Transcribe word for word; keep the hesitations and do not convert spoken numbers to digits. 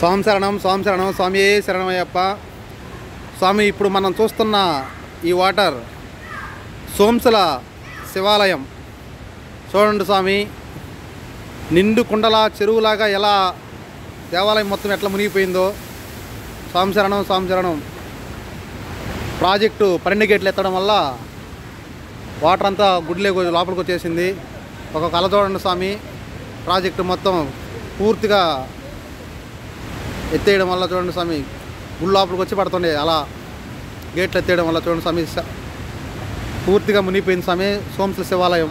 స్వామి శరణం స్వామి శరణం స్వామి శరణమయ్యప్ప. స్వామి ఇప్పుడు మనం చూస్తున్న ఈ వాటర్ సోంసల శివాలయం చూడండి స్వామి. నిండు కుండల చెరువులాగా ఎలా దేవాలయం మొత్తం ఎట్లా మునిగిపోయిందో. స్వామి శరణం స్వామి శరణం. ప్రాజెక్టు పన్నెండు గేట్లు ఎత్తడం వల్ల వాటర్ అంతా గుడ్లే లోపలికి వచ్చేసింది. ఒక కళ చూడండి స్వామి. ప్రాజెక్టు మొత్తం పూర్తిగా ఎత్తేయడం వల్ల చూడండి స్వామి గుడి లోపలికి వచ్చి పడుతుండే. అలా గేట్లు ఎత్తేయడం వల్ల చూడండి స్వామి పూర్తిగా మునిగిపోయింది స్వామి సోంసల శివాలయం.